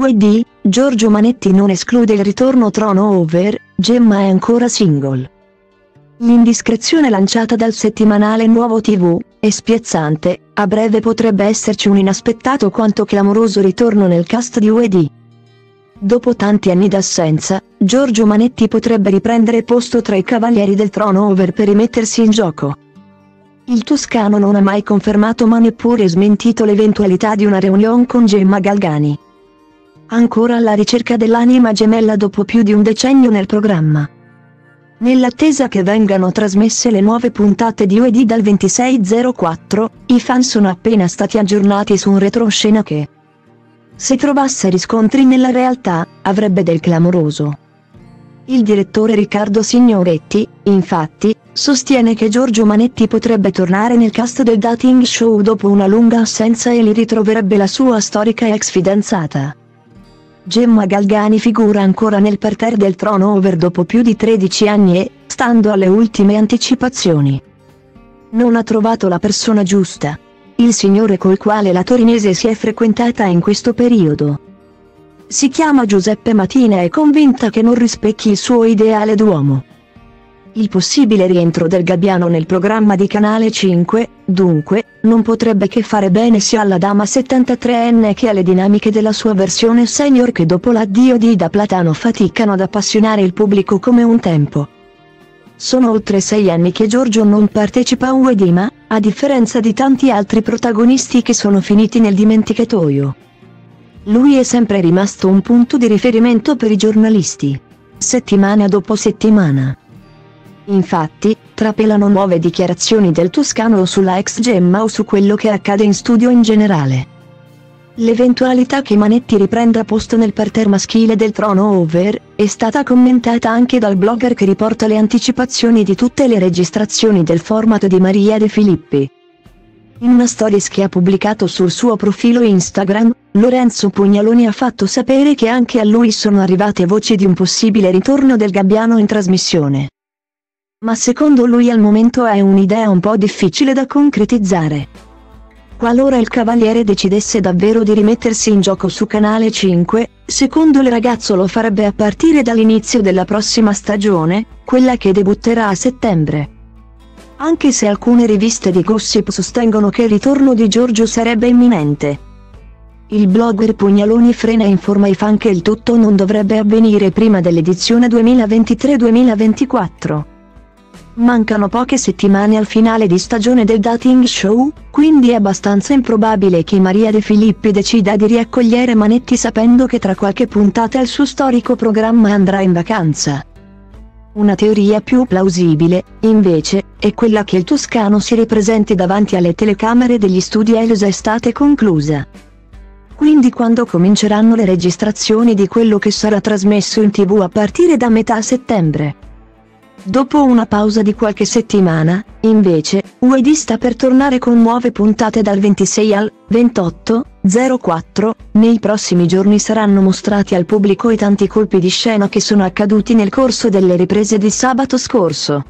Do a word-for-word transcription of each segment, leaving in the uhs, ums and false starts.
U E D, Giorgio Manetti non esclude il ritorno trono over, Gemma è ancora single. L'indiscrezione lanciata dal settimanale Nuovo tivù è spiazzante, a breve potrebbe esserci un inaspettato quanto clamoroso ritorno nel cast di U E D. Dopo tanti anni d'assenza, Giorgio Manetti potrebbe riprendere posto tra i cavalieri del trono over per rimettersi in gioco. Il toscano non ha mai confermato ma neppure smentito l'eventualità di una reunion con Gemma Galgani. Ancora alla ricerca dell'anima gemella dopo più di un decennio nel programma. Nell'attesa che vengano trasmesse le nuove puntate di U E D dal ventisei zero quattro, i fan sono appena stati aggiornati su un retroscena che, se trovasse riscontri nella realtà, avrebbe del clamoroso. Il direttore Riccardo Signoretti, infatti, sostiene che Giorgio Manetti potrebbe tornare nel cast del dating show dopo una lunga assenza e li ritroverebbe la sua storica ex fidanzata. Gemma Galgani figura ancora nel parterre del trono over dopo più di tredici anni e, stando alle ultime anticipazioni, non ha trovato la persona giusta. Il signore col quale la torinese si è frequentata in questo periodo si chiama Giuseppe Matina e è convinta che non rispecchi il suo ideale d'uomo. Il possibile rientro del gabbiano nel programma di Canale cinque, dunque, non potrebbe che fare bene sia alla dama settantatreenne che alle dinamiche della sua versione senior che dopo l'addio di Ida Platano faticano ad appassionare il pubblico come un tempo. Sono oltre sei anni che Giorgio non partecipa a U E D ma, a differenza di tanti altri protagonisti che sono finiti nel dimenticatoio, lui è sempre rimasto un punto di riferimento per i giornalisti, settimana dopo settimana. Infatti, trapelano nuove dichiarazioni del toscano sulla ex Gemma o su quello che accade in studio in generale. L'eventualità che Manetti riprenda posto nel parterre maschile del trono over è stata commentata anche dal blogger che riporta le anticipazioni di tutte le registrazioni del format di Maria De Filippi. In una stories che ha pubblicato sul suo profilo Instagram, Lorenzo Pugnaloni ha fatto sapere che anche a lui sono arrivate voci di un possibile ritorno del gabbiano in trasmissione. Ma secondo lui al momento è un'idea un po' difficile da concretizzare. Qualora il cavaliere decidesse davvero di rimettersi in gioco su Canale cinque, secondo il ragazzo lo farebbe a partire dall'inizio della prossima stagione, quella che debutterà a settembre. Anche se alcune riviste di gossip sostengono che il ritorno di Giorgio sarebbe imminente. Il blogger Pugnaloni frena e informa i fan che il tutto non dovrebbe avvenire prima dell'edizione duemilaventitré duemilaventiquattro. Mancano poche settimane al finale di stagione del dating show, quindi è abbastanza improbabile che Maria De Filippi decida di riaccogliere Manetti sapendo che tra qualche puntata il suo storico programma andrà in vacanza. Una teoria più plausibile, invece, è quella che il toscano si ripresenti davanti alle telecamere degli studi Elosa estate conclusa. Quindi quando cominceranno le registrazioni di quello che sarà trasmesso in tivù a partire da metà settembre. Dopo una pausa di qualche settimana, invece, U E D sta per tornare con nuove puntate dal ventisei al ventotto zero quattro, nei prossimi giorni saranno mostrati al pubblico i tanti colpi di scena che sono accaduti nel corso delle riprese di sabato scorso.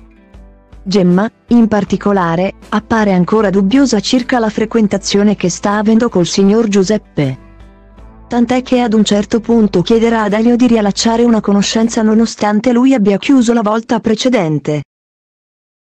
Gemma, in particolare, appare ancora dubbiosa circa la frequentazione che sta avendo col signor Giuseppe. Tant'è che ad un certo punto chiederà ad Elio di riallacciare una conoscenza nonostante lui abbia chiuso la volta precedente.